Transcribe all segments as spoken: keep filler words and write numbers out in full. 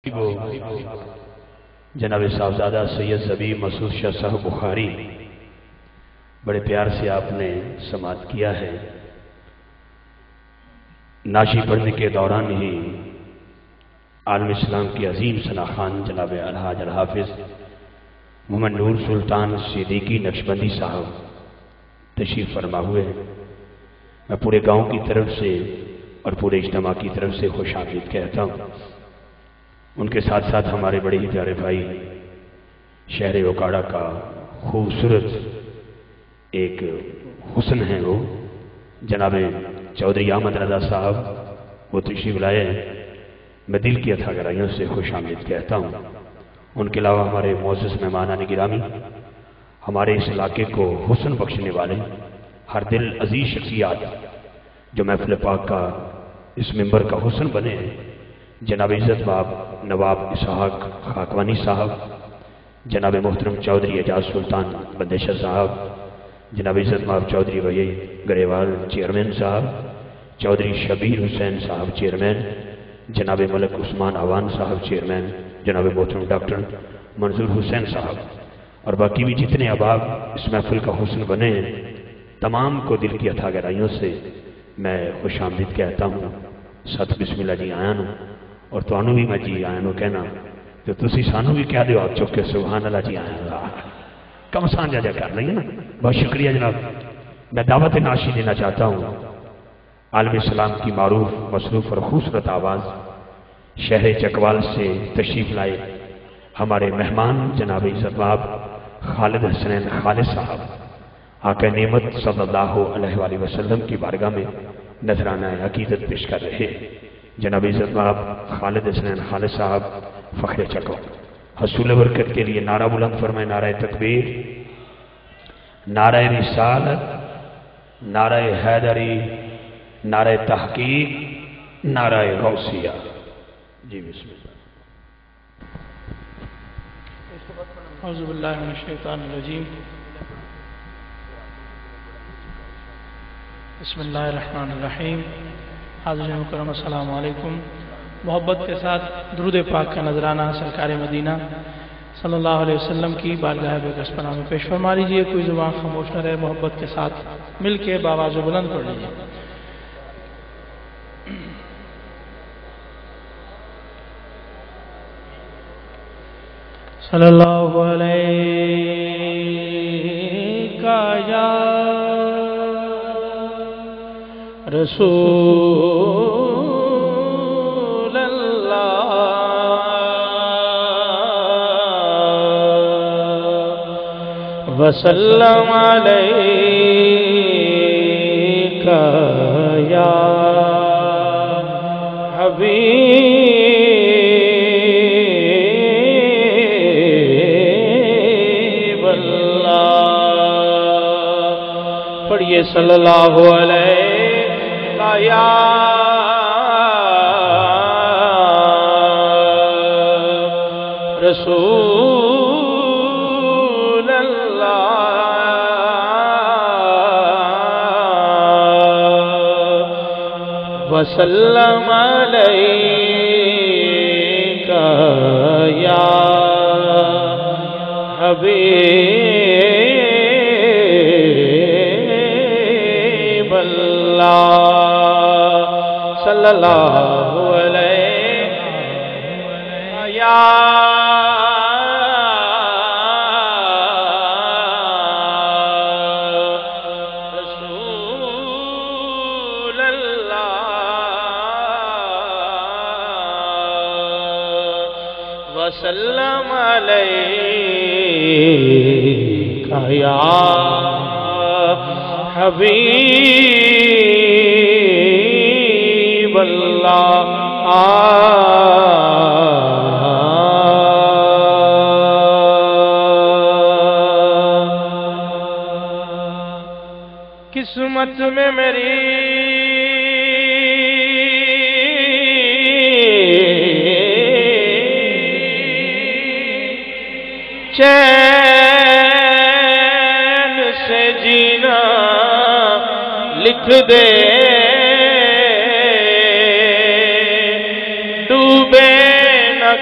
جناب صاحبزادہ سید زبی مسعود شاہ صاحب بخاری بڑے پیار سے آپ نے سماعت کیا ہے۔ ناشی پڑھنے کے دوران ہی عالم اسلام کی عظیم ثناخوان جناب الحاج الحافظ محمد نور سلطان صدیقی نقشبندی صاحب تشریف فرما ہوئے ہیں۔ میں پورے گاؤں کی طرف سے اور پورے اجتماع کی طرف سے خوش آمدید کہتا ہوں۔ ان کے ساتھ ساتھ ہمارے بڑے ہی پیارے بھائی شہر اوکاڑا کا خوبصورت ایک حسن ہے، وہ جناب چودھری احمد رضا صاحب وہ تشریف لائے ہیں۔ میں دل کی اتھا گہرائیوں سے خوش آمدید کہتا ہوں۔ ان کے علاوہ ہمارے معزز مہمانان گرامی، ہمارے اس علاقے کو حسن بخشنے والے ہر دل عزیز شخصیات جو محفل پاک کا اس ممبر کا حسن بنے ہیں، جناب عزت باب نواب اسحاق خاکوانی صاحب، جناب محترم چودھری اعجاز سلطان بندیشہ صاحب، جناب عزت باب چودھری وحی گریوال چیئرمین صاحب، چودھری شبیر حسین صاحب چیئرمین، جناب ملک عثمان عوان صاحب چیئرمین، جناب محترم ڈاکٹر منظور حسین صاحب اور باقی بھی جتنے احباب اس محفل کا حسن بنے ہیں، تمام کو دل کی اتھا گہرائیوں سے میں خوش آمدید کہتا ہوں۔ ست بسم اللہ جی آیا ہوں اور تو انہوں بھی میں جی آیا ہوں کہنا تو تسی سانو بھی کہہ دیو آپ چکے سبحان اللہ جی آیا ہوں کم سانجا جا کر لیں گے نا۔ بہت شکریہ جناب۔ میں دعوت ناشی دینا چاہتا ہوں عالم اسلام کی معروف مصروف اور خوبصورت آواز شہر چکوال سے تشریف لائے ہمارے مہمان جناب عزت باب خالد حسنین خالد صاحب آقا نعمت صلی اللہ علیہ وآلہ وسلم کی بارگاہ میں نذرانہ عقیدت پیش کر رہے جناب عزت باب خالد حسنین خالد صاحب فخر چکو حصول برکت کے لیے نعرہ بلند فرمائے، نعرہ تکبیر، نعرہ رسالت، نعرہ حیدری، نعرہ تحقیق، نعرہ غوثیہ۔ جی بسم اللہ۔ اعوذ باللہ من الشیطان الرجیم، بسم اللہ الرحمن الرحیم۔ حاضرین مکرم السلام علیکم۔ محبت کے ساتھ درود پاک کا نذرانہ سرکار مدینہ صلی اللہ علیہ وسلم کی بارگاہ بقدس پناہ میں پیش فرما لیجیے۔ کوئی زبان خاموش نہ رہے، محبت کے ساتھ مل کے باواز و بلند پڑھ لیجیے۔ صلی اللہ علیہ یا رسول اللہ وسلم علیک یا حبیب اللہ۔ پڑھیے صلی اللہ علیہ یا رسول اللہ وسلم علیک یا حبیب اللہ صلی اللہ علیہ یا رسول اللہ وسلم علیک یا حبیب اللہ۔ قسمت میں میری چین سے جینا لکھ دے، ڈوبے نہ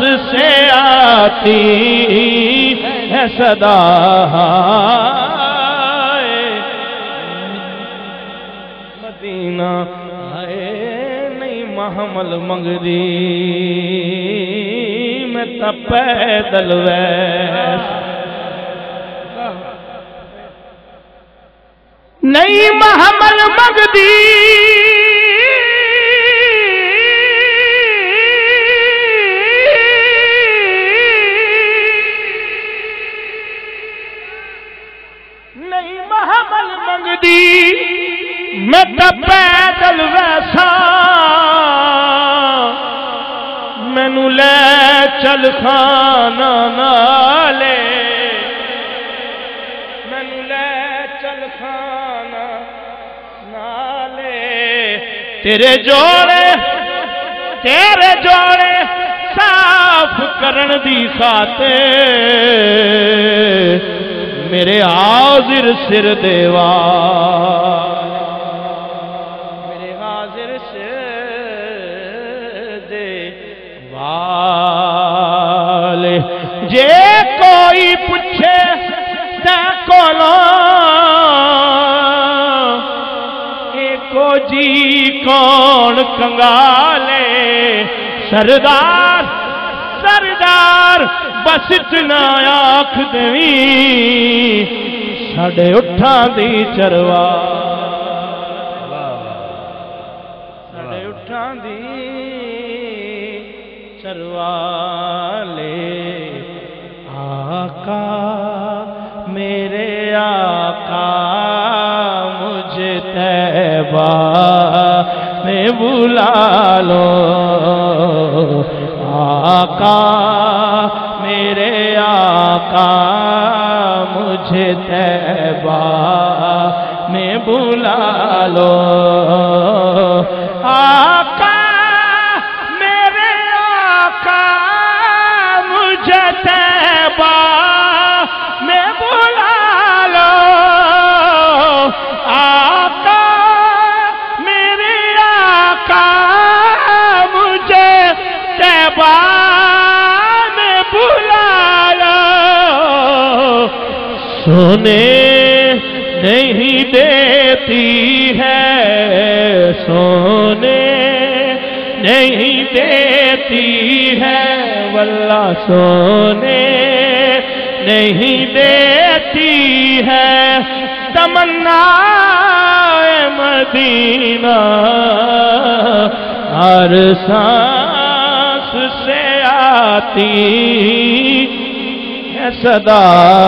سے آتی ہے صدا مدینہ آئے نہیں محمل منگدی میں تا پیدل ویس نہیں محمل منگدی نہیں محمل منگدی میں تا پیدل ویسا مینو لے چل خانہ نالے مینو لے چل خانہ نالے تیرے جوڑے تیرے جوڑے صاف کرن دی خاطر میرے حاضر سر دیوار میرے حاضر سر دیوار جے کوئی پوچھے تے کولو ایکو جی کون کنگالے سردار سردار بس اتنا آکھ دویں ساڑے اٹھاں دی چروا ساڑے اٹھاں دی چروا لے آقا میرے آقا مجھے طیبہ میں بلا لو آقا میرے آقا مجھے طیبہ میں بلا لو آقا میرے آقا مجھے طیبہ میں بلا لو آقا میرے آقا مجھے طیبہ سونے نہیں دیتی ہے سونے نہیں دیتی ہے واللہ سونے نہیں دیتی ہے تمنا مدینہ ہر سانس سے آتی صدا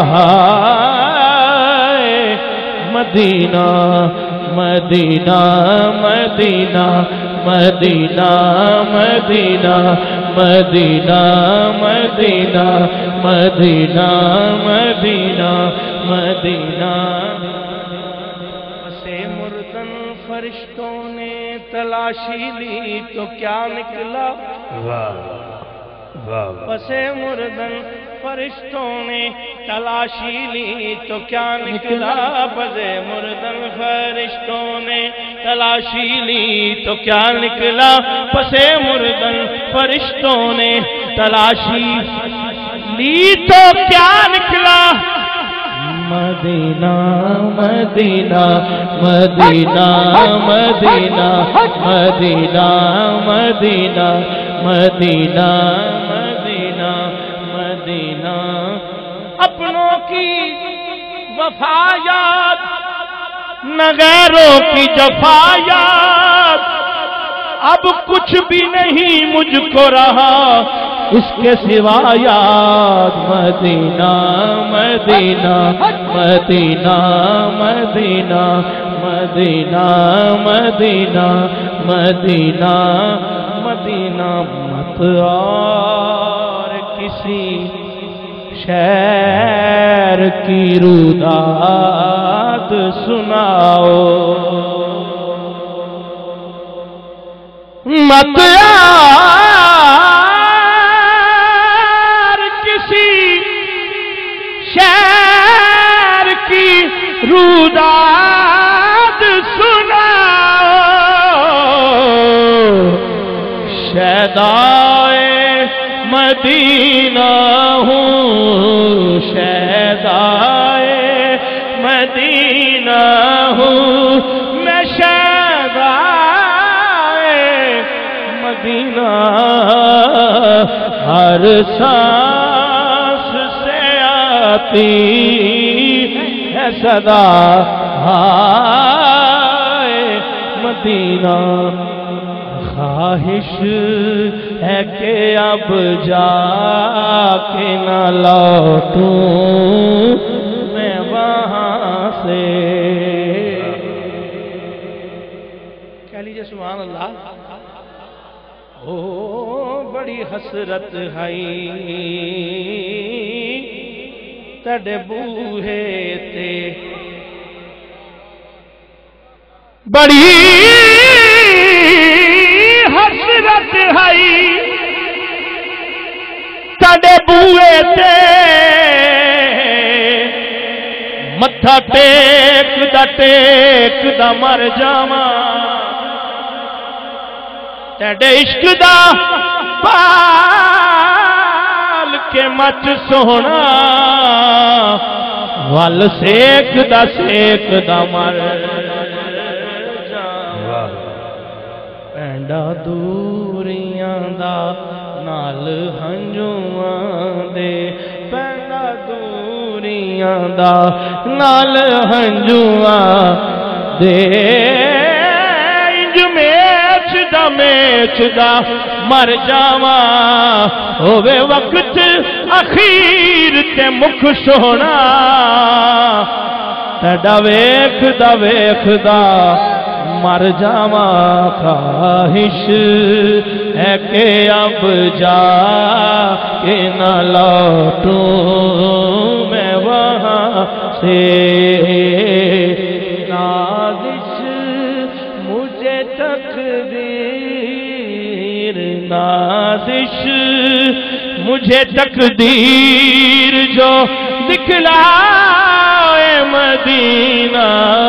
مدینہ مدینہ مدینہ مدینہ مدینہ مدینہ مدینہ مدینہ مدینہ مدینہ سے مردن فرشتوں نے تلاشی لی تو کیا نکلا پسے مردن فرشتوں نے تلاشی لی تو کیا نکلا پسے مردن فرشتوں نے تلاشی لی تو کیا نکلا پسے مردن فرشتوں نے تلاشی لی تو کیا نکلا مدینہ مدینہ مدینہ مدینہ مدینہ مدینہ مدینہ مدینہ مدینہ اپنوں کی وفا یاد نہ غیروں کی جفا یاد اب کچھ بھی نہیں مجھ کو رہا اس کے سوا یاد مدینہ مدینہ مدینہ مدینہ مدینہ مدینہ مدینہ مدینہ مت اور کسی شہر کی روداد سناؤ مت اور کسی شہر کی روداد سناؤ شیدائے مدینہ مدینہ ہوں میں شہدائے مدینہ ہر سانس سے آتی ہے صدا ہائے مدینہ خواہش ہے کہ اب جا کے نہ لوٹوں میں وہاں سے کہہ لیجئے سبحان اللہ او بڑی حسرت ہے تڑے بوہے تے بڑی حسرت ہے تڑے بوہے تے متھا ٹیک دا ٹیک دا مر جاواں تڑے عشق دا پال کے مچ سونا ول سیک دا سیک دا مر جاواں پینڈا دوریاں دا نال ہنجواں دے پینڈا دوریاں دا نال ہنجواں دے انج میچ دا میچ دا مر جاواں ہووے وقت اخیر تے مکھ سونا تڑا ویکھ دا ویکھ دا مر جاواں خواہش ہے کہ اب جا کے نہ لوٹوں میں وہاں سے نازش مجھے تقدیر نازش مجھے تقدیر جو دکھلائے مدینہ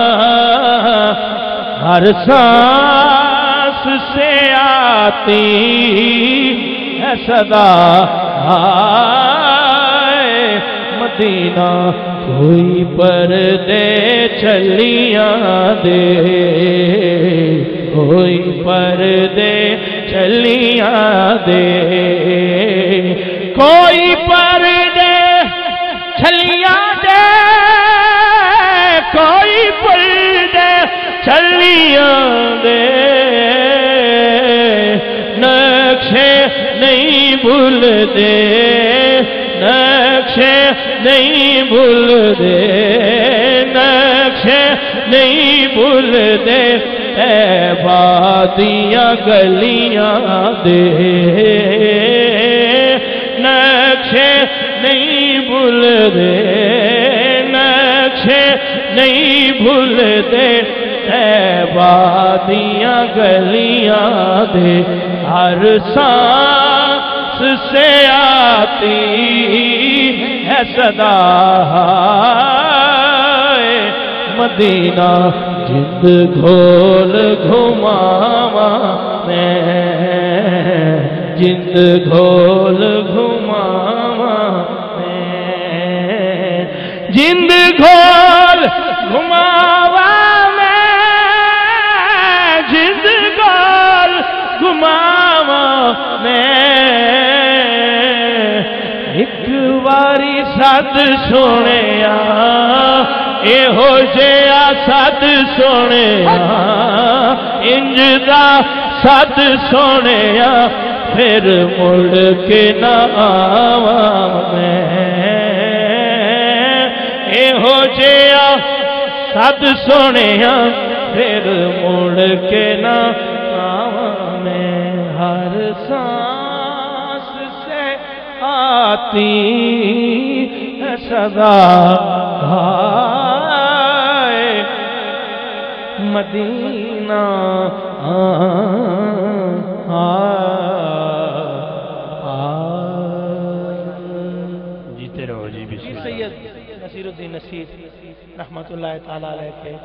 ہر سانس سے آتی ہے صدا ہائے مدینہ کوئی پردے چلیاں دے کوئی پردے چلیاں دے کوئی پردے چلیاں دے کوئی پردے چلیاں دے نقشے نہیں بھول دے نقشے نہیں بھول دے نقشے نہیں بھول دے اے وادیاں گلیاں دے نقشے نہیں بھول دے نقشے نہیں بھول دے وادیاں گلیاں دے ہر سانس سے آتی ہے صدا مدینہ جند گھول گھماواں میں جند گھول گھماواں میں جند گھول گھماواں میں ایک واری سد سونیا اے ہو جیا سد سونیا انج دا سد سونیا پھر مڑ کے نہ آواں میں اے ہو جیا سد سونیا پھر مڑ کے نہ آواں میں ہر سانس سے آتی ہے صدا ہائے مدینہ جیتے رہو جی بسم اللہ سید نصیر الدین نصیر رحمت اللہ تعالی علیہ کے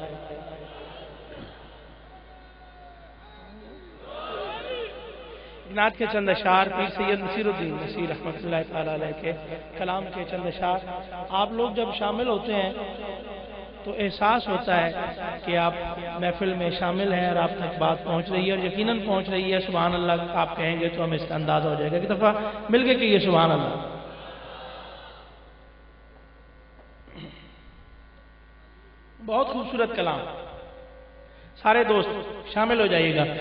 نعت کے چند اشعار پیر سید نصیر الدین نصیر رحمت اللہ تعالی علیہ کے کلام کے چند اشعار آپ لوگ جب شامل ہوتے ہیں تو احساس ہوتا ہے کہ آپ محفل میں شامل ہیں اور آپ تک بات پہنچ رہی ہے اور یقیناً پہنچ رہی ہے. سبحان اللہ آپ کہیں گے تو ہمیں اس کا اندازہ ہو جائے گا. ایک دفعہ مل کے کہیے سبحان اللہ. بہت خوبصورت کلام. سارے دوست شامل ہو جائیے گا.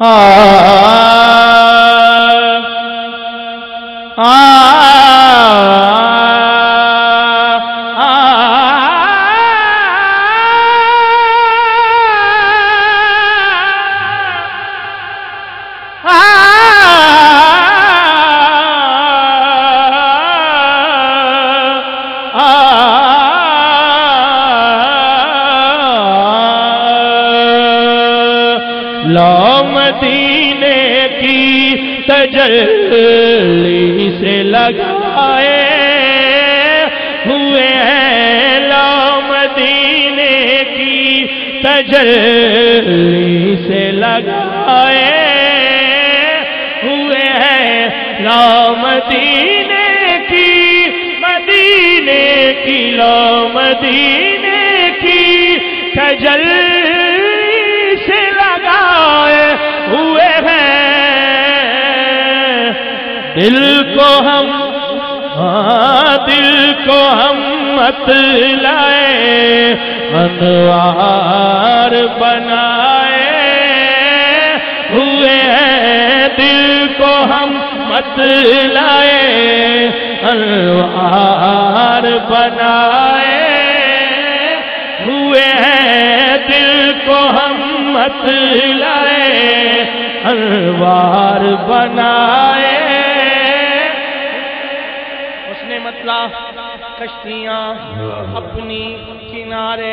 مدینے کی تجلی سے لگائے ہوئے ہیں، لو مدینے کی تجلی سے لگائے ہوئے ہیں، لو مدینے کی مدینے کی لو مدینے کی تجلی سے لگائے ہوئے ہیں. دل کو ہم ہاں دل کو ہم مت لائے، انوار بنائے ہوئے ہیں. دل کو ہم مت لائے، انوار بنائے ہوئے ہیں. دل کو ہم مت لائے، انوار بنائے. اس نے مطلب کشتیاں اپنی کنارے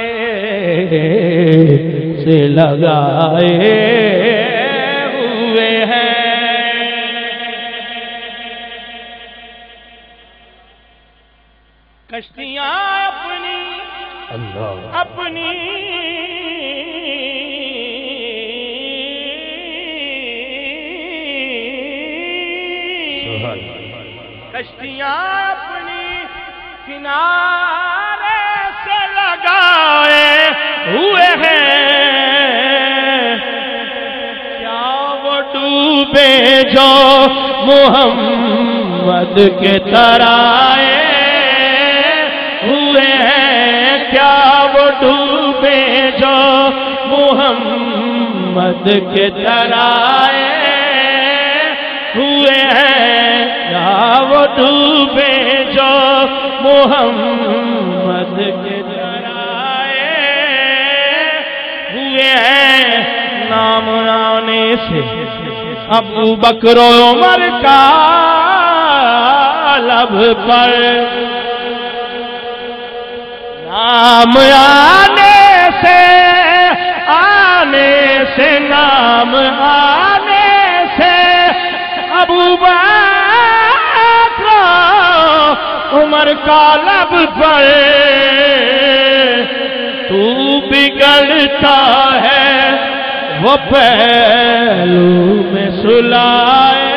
سے لگائے ہوئے ہیں. کشتیاں اپنی اللہ اپنی کشتیاں اپنی کنارے سے لگائے ہوئے ہیں. کیا وہ ڈوبے جو محمد کے ترائے ہوئے ہیں. کیا وہ ڈوبے جو محمد کے ترائے ہوئے ہیں. کیا وہ ڈوبے جو محمد کے ترائے ہوئے ہیں. نام آنے سے ابو بکر و عمر کا لب پر، نام آنے سے آنے سے نام آنے سے ابو بکر عمر کا لب پر. تو بگڑتا ہے وہ پہلو میں سلائے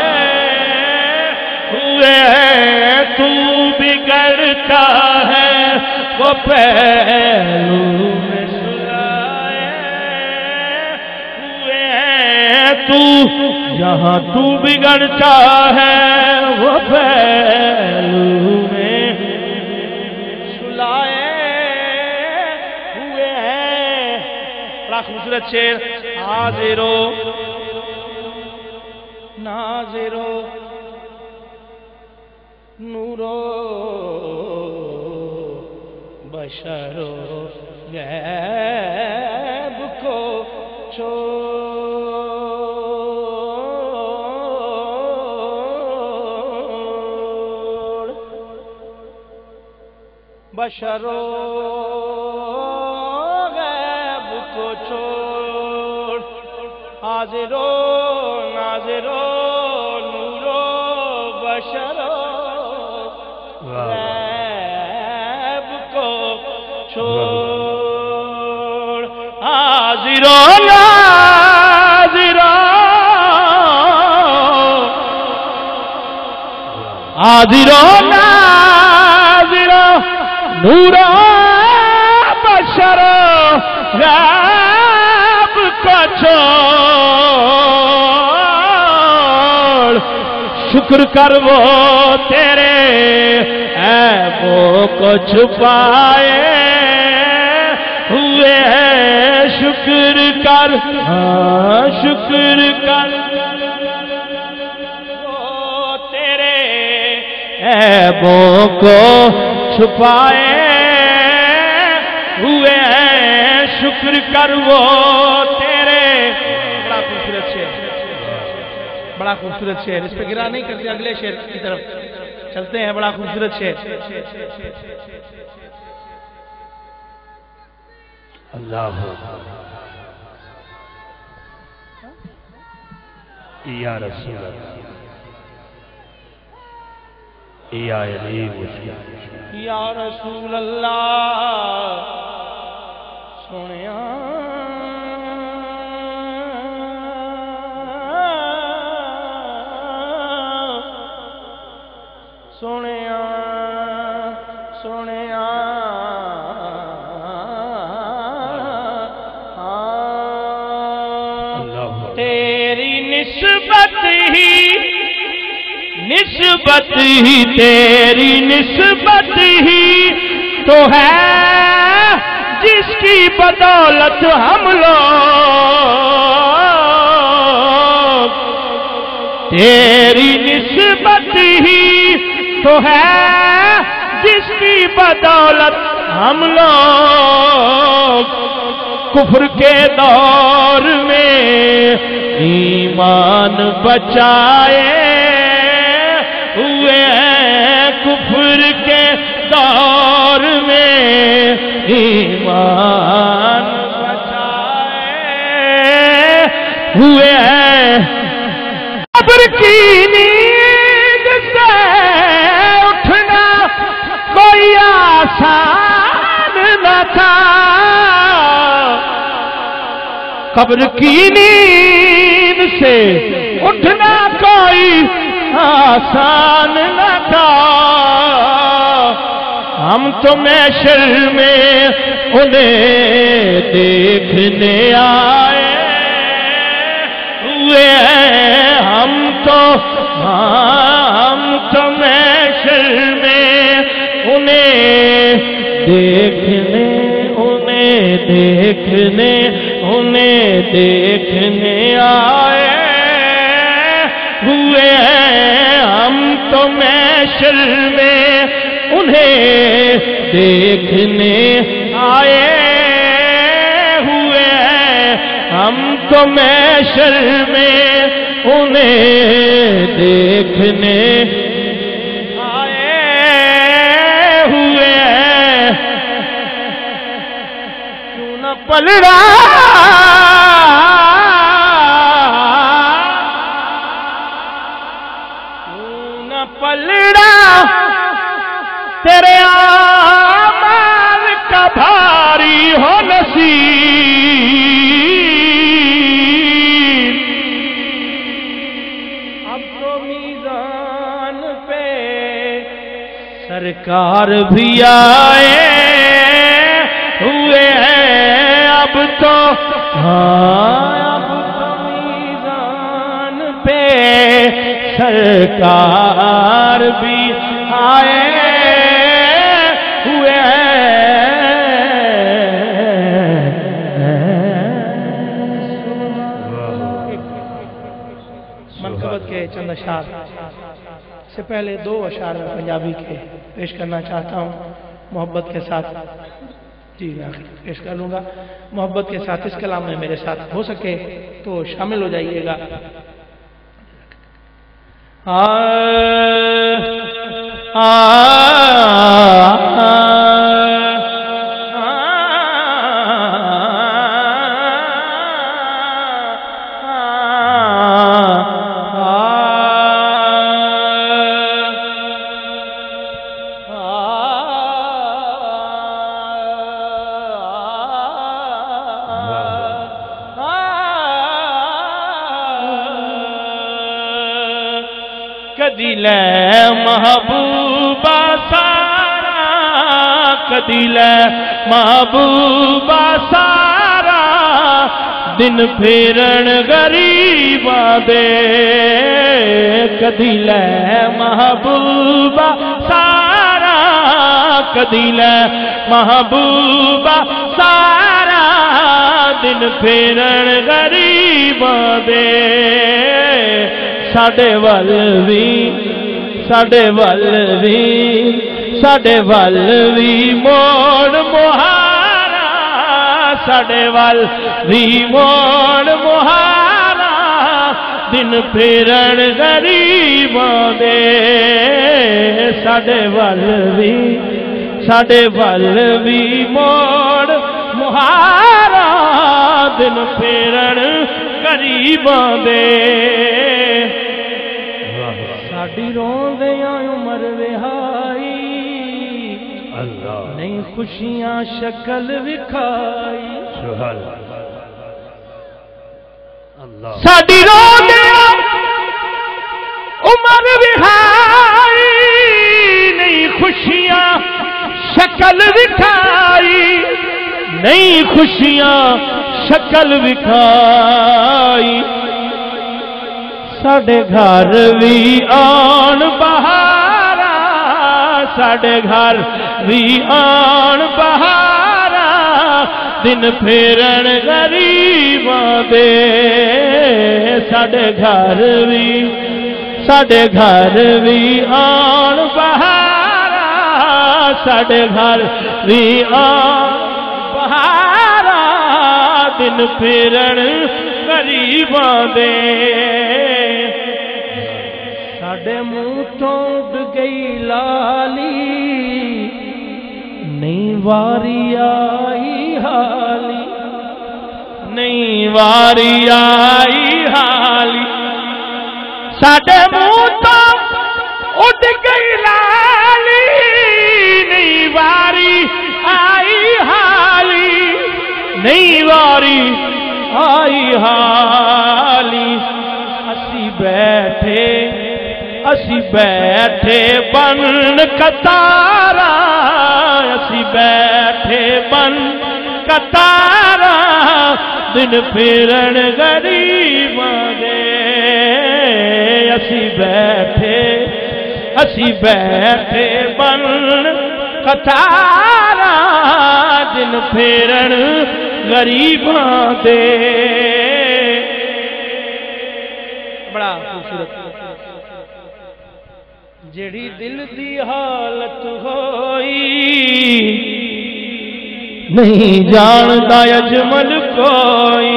ہوئے ہیں. تو بگڑتا ہے وہ پہلو میں سلائے ہوئے ہیں. تو جہاں تو بگڑتا ہے وہ پہلو میں سلائے ہوئے ہیں. بڑا خوبصورت شعر. حاضرو ناظرو نورو بشرو غیب کو چھوڑ، بشرو غیب کو چھوڑ. حاضرو ناظرو نورو بشرو غیب کو چھوڑ. حاضرو ناظرو حاضرو ناظرو نورو بشرو کرو غیب کو چھوڑ، شکر کر وہ تیرے عیبوں کو چھپائے ہوئے ہیں، شکر کر ہاں شکر کر وہ تیرے عیبوں کو چھپائے ہوئے ہیں، شکر کر وہ تیرے. بڑا خوبصورت شعر، بڑا خوبصورت شعر، اس پہ گرا نہیں کرتے، اگلے شعر کی طرف چلتے ہیں. بڑا خوبصورت شعر. اللہ یا رسول اللہ یا علی مسلم یا رسول اللہ سونیا سونیا سونیا تیری نسبت ہی نسبت ہی تیری نسبت ہی تو ہے جس کی بدولت ہم لوگ، تیری نسبت ہی تو ہے جس کی بدولت ہم لوگ، کفر کے دور میں ایمان بچائے ہوئے ہیں، کفر کے دور میں ایمان بچائے ہوئے ہیں. قبر کی نیند سے اٹھنا کوئی آسان نہ تھا، قبر کی نیند سے اٹھنا کوئی آسان نہ تھا. ہم تو محشر میں انہیں دیکھنے آئے ہوئے ہیں، ہم تو ہم تو محشر میں انہیں دیکھنے انہیں دیکھنے انہیں دیکھنے آئے ہوئے ہیں، ہم تو محشر میں انہیں دیکھنے آئے ہوئے ہیں، ہم تو محشر میں انہیں دیکھنے آئے ہوئے ہیں. کیوں نہ پل رہا پلڑا تیرے اعمال کا بھاری ہو نصیب، اب تو میزان پہ سرکار بھی آئے ہوئے ہیں، اب تو ہاں اب تو میزان پہ سرکار بھی آئے ہوئے منقبت کے چند اشعار سے پہلے دو اشعار میں پنجابی کے پیش کرنا چاہتا ہوں محبت کے ساتھ. جی میں پیش کر لوں گا محبت کے ساتھ. اس کلام میں میرے ساتھ ہو سکے تو شامل ہو جائیے گا. آ آ کدی لے محبوبہ سارا کدی لے محبوبہ سارا دن پھیرن غریباں دے کدی لے محبوبہ سارا کدی لے محبوبہ سارا دن پھیرن غریباں دے ساڈے ول وی ساڈے ول وی ساڈے ول وی موڑ مہارا ساڈے ول وی موڑ مہارا دن پھیرن غریباں دے ساڈے ول وی ساڈے ول وی موڑ مہارا دن پھیرن غریباں دے ساڈی روندیاں عمر وہائی نہیں خوشیاں شکل وکھائی ساڈی روندیاں عمر وہائی نہیں خوشیاں شکل وکھائی نہیں خوشیاں شکل وکھائی ساڈے گھر بھی آن بہارا ساڈے گھر بھی آن بہارا دن پھیرن غریباں دے ساڈے گھر بھی ساڈے گھر بھی آن بہارا ساڈے گھر بھی آن بہارا دن پھیرن غریباں دے ساڈے منہ تو اڈ گئی لالی نہیں واری آئی حالی نہیں واری آئی حالی ساڈے منہ تو اڈ گئی لالی نہیں واری آئی حالی نہیں واری آئی حالی اسی بیٹھے اسی بیٹھے بن کتارا اسی بیٹھے بن کتارا دن پھیرن غریباں دے اسی بیٹھے اسی بیٹھے بن کتارا دن پھیرن غریباں دے بڑا خوبصورت جڑی دل دی حالت ہوئی نہیں جاندا اجمل کوئی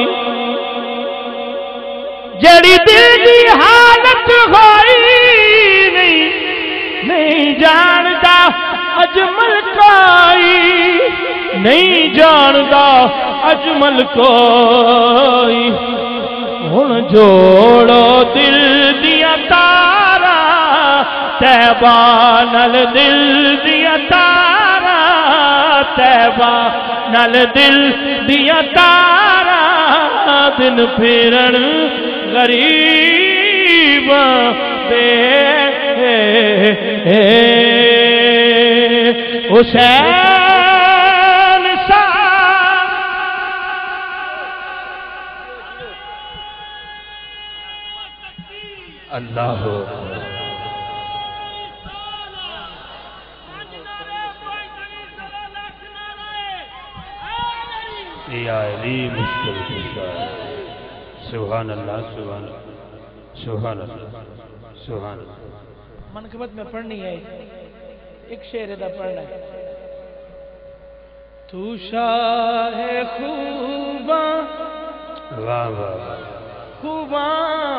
جڑی دل دی حالت ہوئی نہیں نہیں جاندا اجمل کوئی نہیں جاندا اجمل کوئی ہن جوڑو دل دیا تارا تیبہ نل دل دیا تارا تیبہ نل دل دیا تارا دن پھیرن غریب دے حسین سا اللہ یا علی مشکل کشا سبحان اللہ سبحان اللہ سبحان اللہ سبحان اللہ منقبت میں پڑھنی ہے ایک شعر دا پڑھنا ہے تو شاہ خوباں واہ واہ خوباں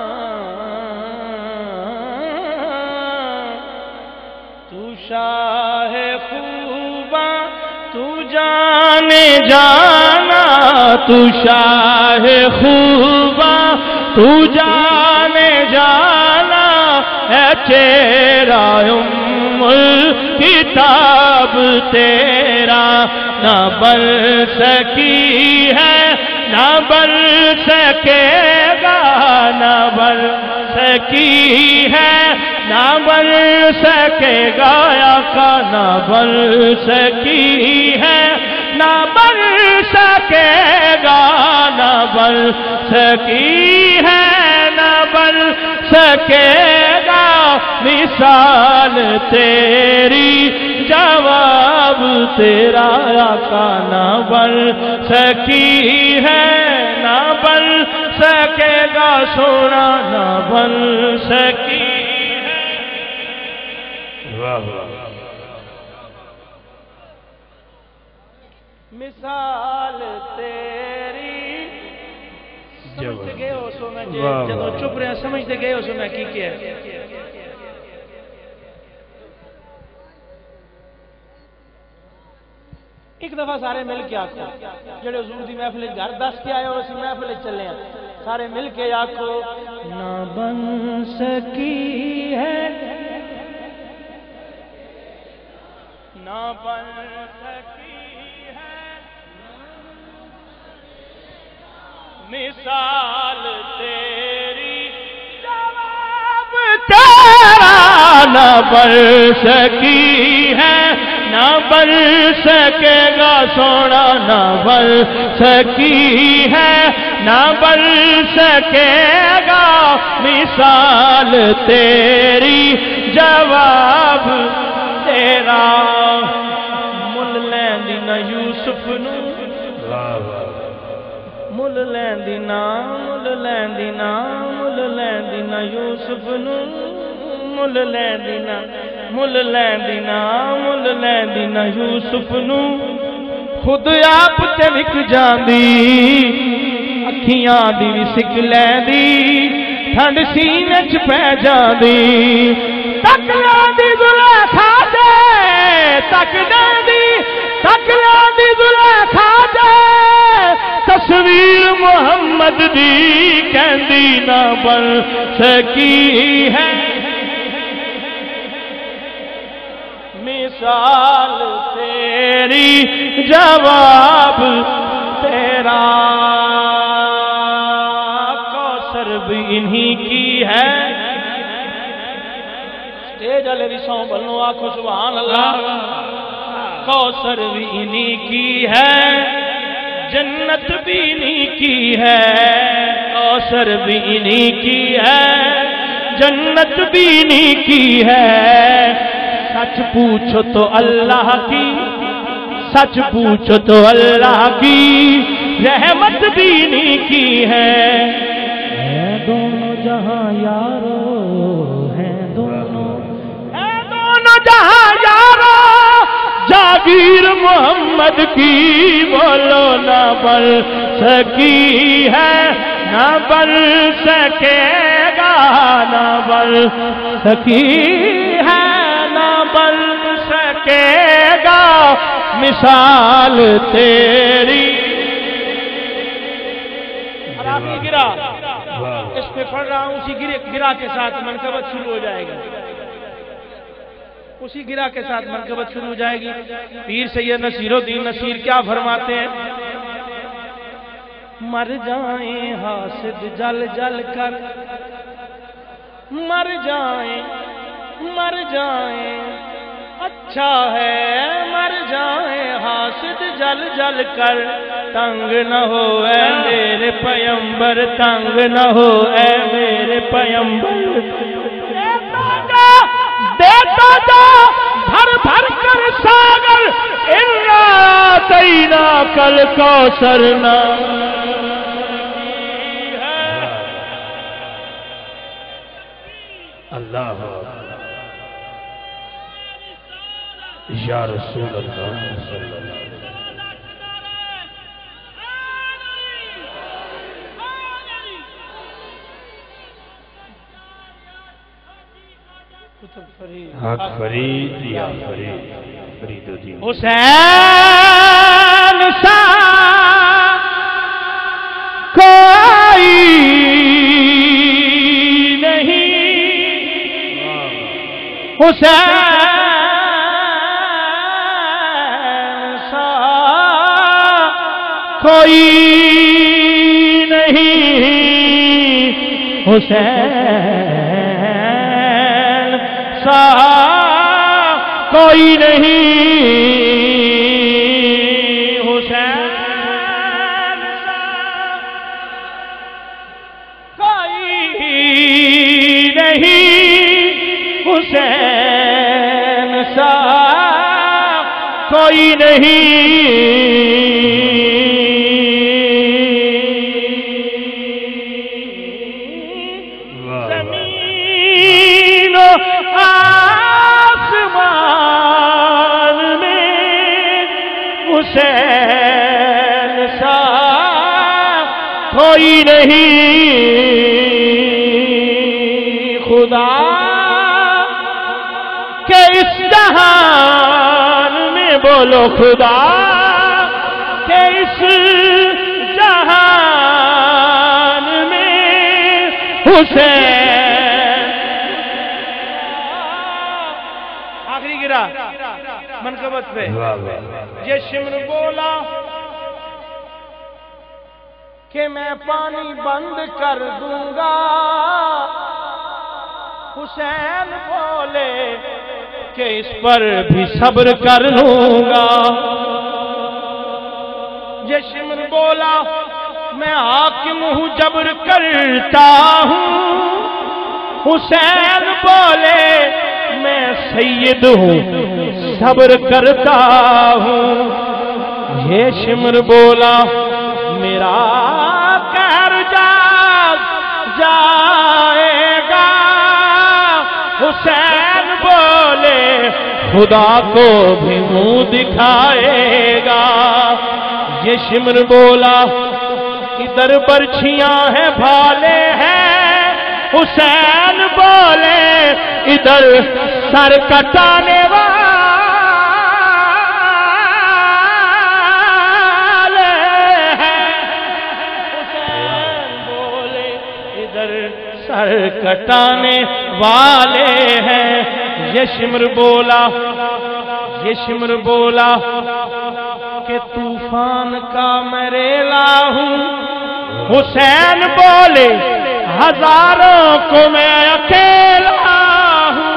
تو شاہ خوباں تو جانے جانا تو شاہ خوباں تو جانے جانا ہے تیرا ام کتاب تیرا نہ بن سکی ہے نہ بن سکے گا نہ بن سکی ہے نہ بن سکے گا آقا نہ بن سکی ہے نہ بن سکے گا نہ بن سکی ہے نہ بن سکے گا مثال تیری جواب تیرا آقا نہ بن سکی ہے نہ بن سکے گا سونا نہ بن سکی مثال تیری سمجھتے گئے ہو سو میں جدو چپ رہے ہیں سمجھتے گئے ہو سو میں کی کیا ہے ایک دفعہ سارے مل کے آکھو جڑے حضور دی محفل گھر دس کے آئے ہو اسی محفل چلے ہیں سارے مل کے آکھو نہ بن سکی ہے نہ بن سکی ہے مثال تیری جواب تیرا نہ بن سکی ہے نہ بن سکے گا سونا نہ بن سکی ہے نہ بن سکے گا مثال تیری جواب تیرا مل لیندی نہ یوسف نو مل لیندی نہ مل لیندی نہ مل لیندی نہ یوسف نو مل لیندی نہ مل لیندی نہ مل لیندی نہ یوسف نو خود آپ تے وک جاندی اکھیاں دی وی سک لیندی ٹھنڈ سینے چ پے جاندی تک لیندی زلیخا دے تک لیندی تک لیندی زلیخا دے تصویر محمد دی کہندی نہ بن سکی ہے مثال تیری جواب تیرا کوثر بھی انہی کی ہے سٹیج والے بھی سو بلو آنکھو سبحان اللہ کوثر بھی انہی کی ہے جنت بھی انہی کی ہے کوثر بھی انہی کی ہے جنت بھی انہی کی ہے سچ پوچھو تو اللہ کی سچ پوچھو تو اللہ کی رحمت بھی انہی کی ہے ہے دونوں جہاں یارو ہے دونوں ہے دونوں جہاں یارو جاگیر محمد کی بولو نہ بن سکی ہے نہ بن سکے گا نہ بن سکی ہے نہ بن سکے گا مثال تیری اور آخری گرا اس پہ پڑھ رہا ہوں اسی گرا کے ساتھ منقبت شروع ہو جائے گا اسی گرا کے ساتھ منقبت شروع ہو جائے گی پیر سید نصیر الدین نصیر کیا فرماتے ہیں مر جائیں حاسد جل جل کر مر جائیں مر جائیں اچھا ہے مر جائیں حاسد جل جل کر تنگ نہ ہو اے میرے پیمبر تنگ نہ ہو اے میرے پیمبر دیتا جا بھر بھر کر ساگر انا تینا کل کوثر نہ اللہ یا رسول اللہ صلی اللہ علیہ وسلم حق فرید یا فرید فرید الدین حسین سا کوئی نہیں حسین سا کوئی نہیں حسین سا کوئی نہیں، حسین سا کوئی نہیں، حسین سا کوئی نہیں، زمین و آسمان میں حسین سا کوئی نہیں، خدا کہ اس جہان میں بولو خدا کہ اس جہان میں حسین، آخری گرا منقبت پہ یہ شمر بولا کہ میں پانی بند کر دوں گا، حسین بولے کہ اس پر بھی صبر کر لوں گا، یہ شمر بولا میں حاکم ہوں جبر کرتا ہوں، حسین بولے میں سید ہوں صبر کرتا ہوں، یہ شمر بولا میرا قہر جاگ جائے گا، حسین بولے خدا کو بھی منہ دکھائے گا، یہ شمر بولا ادھر برچھیاں ہیں بھالے ہیں، حسین بولے ادھر سر کٹانے والے ہیں، حسین بولے ادھر سر کٹانے والے ہیں، یہ شمر بولا یہ شمر بولا کہ طوفان کا میں ریلا ہوں، حسین بولے ہزاروں کو میں اکیلا ہوں،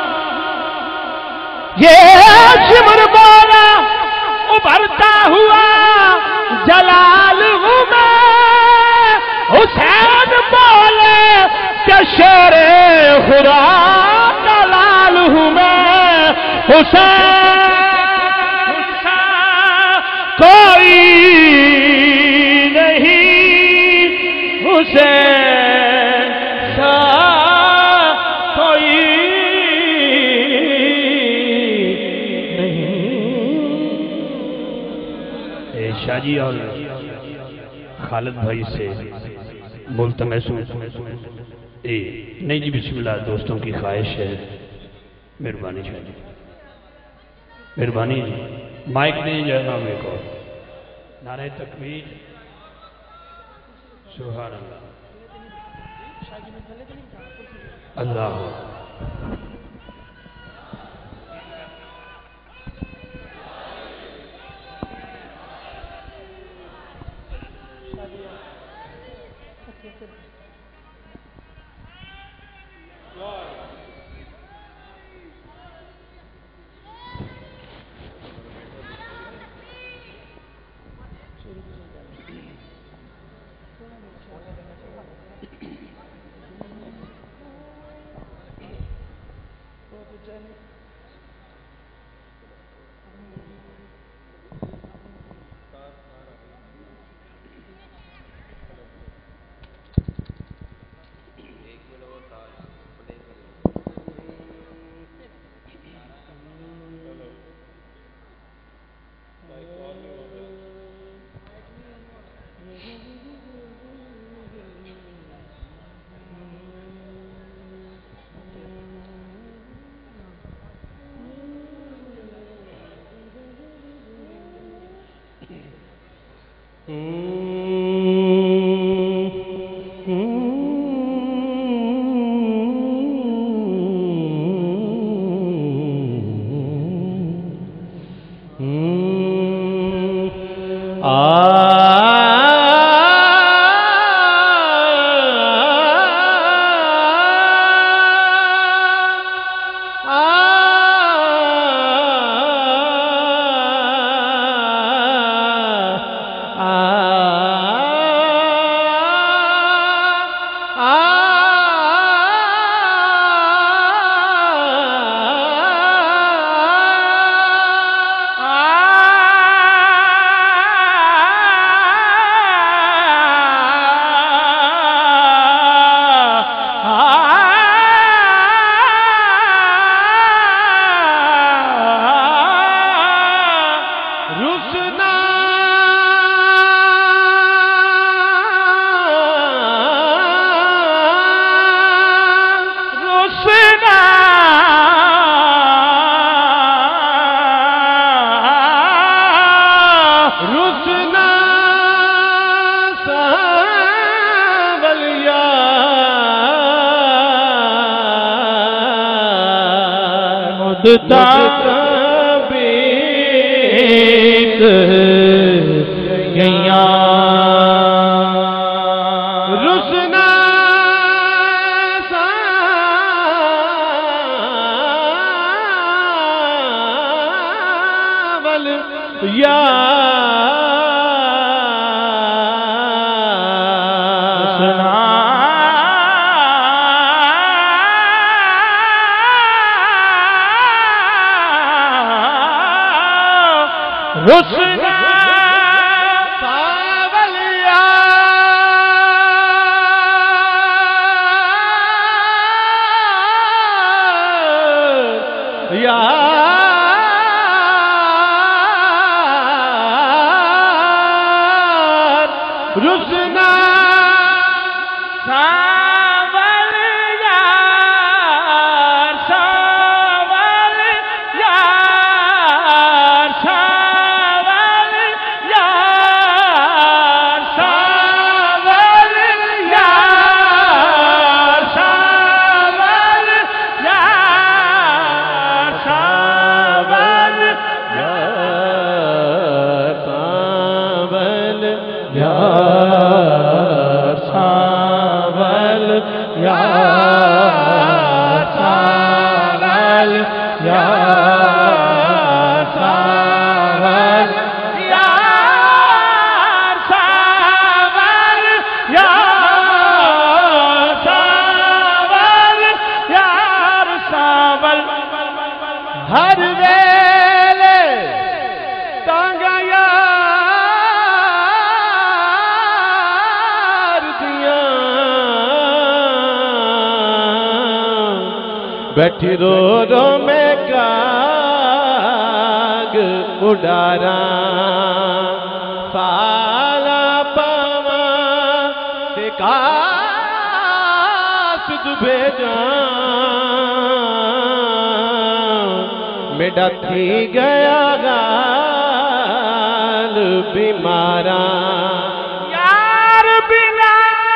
یہ شمر بولا ابھرتا ہوا جلال ہوں میں، حسین بولے کہ شیر خدا کا لال ہوں میں، حسین کوئی نہیں، حسین سا کوئی نہیں۔ شاہ جی اور خالد بھائی سے ملتمس ہوں، نہیں جی بسم اللہ، دوستوں کی خواہش ہے، مہربانی شاہ جی، مہربانی جی، مائک نہیں جانا میرے کو، نعرہ تکبیر، سبحان اللہ، اللہ بیت گیاں رسنا ساول یا رسنا ساول یار یار رسنا ساول یار ساول یار ہر ویلے تانگا یار دیاں بیٹھی رو رو میں کاغ اڈاراں پالا پاواں تے کاس ڈوبے جاں میڈا تھی گیا گال بیماراں یار بنا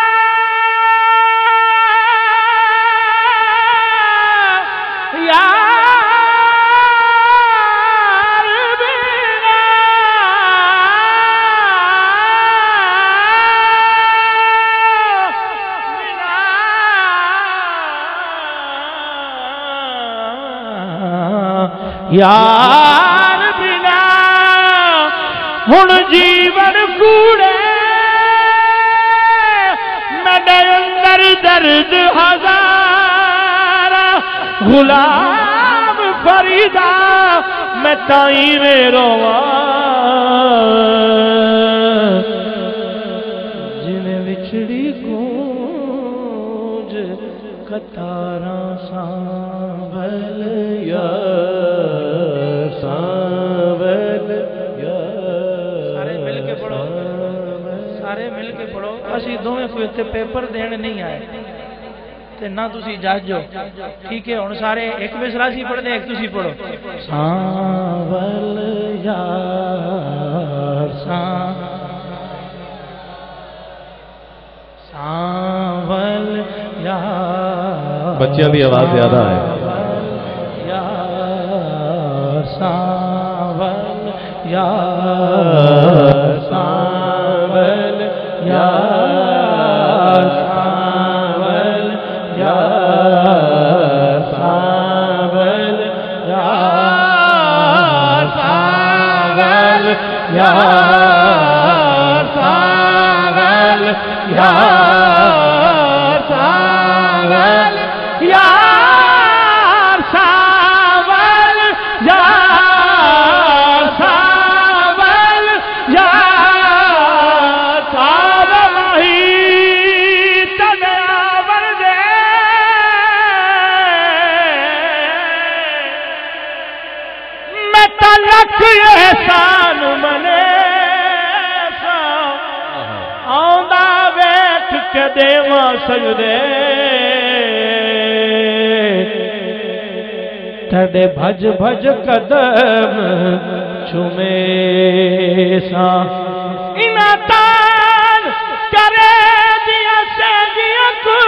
یار بنا یار بنا ہن جیون کوڑے میرے اندر درد ہزار غلام فریدا میں تائیں میں رواں جن وچڑی گونج قطاراں سانبھل یار سانبھل یار سارے مل کے پڑھو سارے مل کے پڑھو اسی دوویں کوئی تے پیپر دین نہیں آئے تے نہ تسی جاجو ٹھیک ہے ہن سارے ایک مصرع سی پڑھ دے ایک تسی پڑھو سانبھل یار سانبھل یار بچیاں دی آواز زیادہ ہے یار سانبھل یار سانبھل یار سانبھل یار سانبھل یار سانبھل یار یار ساول یار ساول یار ساول یار ساول ہی تناور دے میں تلک احسان منے کے دیواں سجدے تڑے بھج بھج قدم چومے سا اناتان کرے دیا سے دیا کو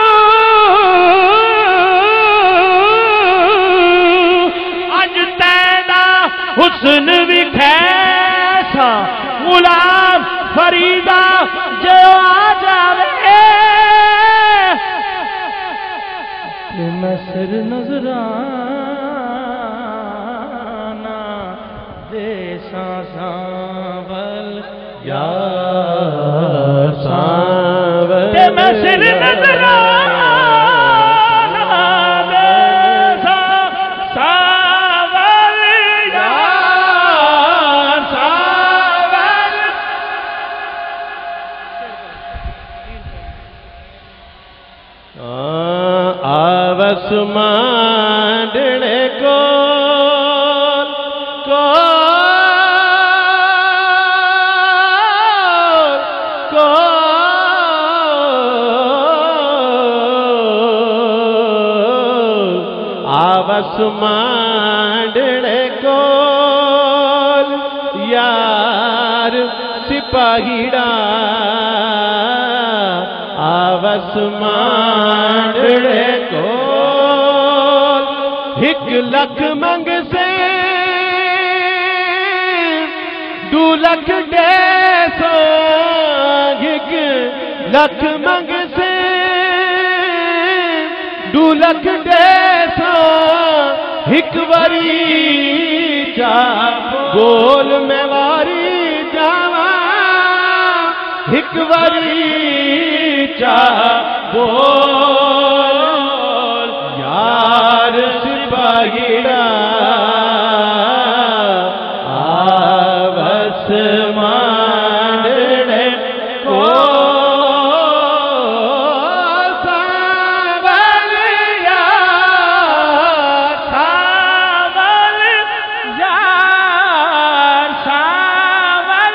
اج تینا حسن بھی کھیسا غلام فریدہ جو آ جاوے میں سر نظرانا دے ساول یار ساول میں سر نظرانا دے ساول یار ساول آوس مانڈنے کو کو کو آوس مانڈنے کو یار سپاہیڑا آوس مانڈنے کو ایک لکھ منگ سے دو لکھ دے سو ایک لکھ منگ سے دو لکھ دے سو ایک واری چا گول میں واری جاواں ایک واری چا بول یار سپاہیڑا آوس مانڈنے کو ساول یار ساول یار ساول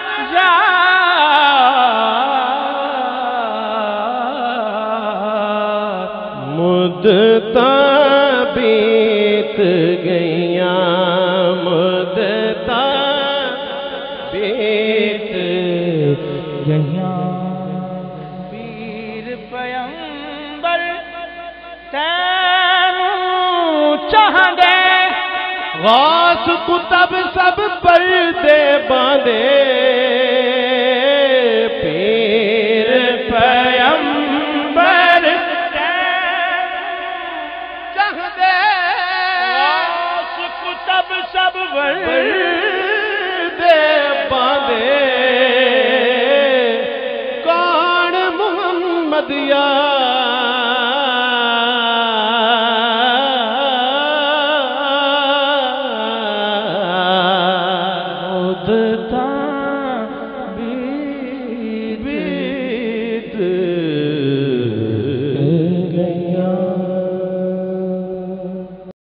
یار مدتا بیت گئیاں مدتا بیت گئیاں پیر پیمبر تینوں چاہندے غوث کتب سب پردے باندھے پیر پیمبر سب وردے باندھے کون محمد مدتا بیت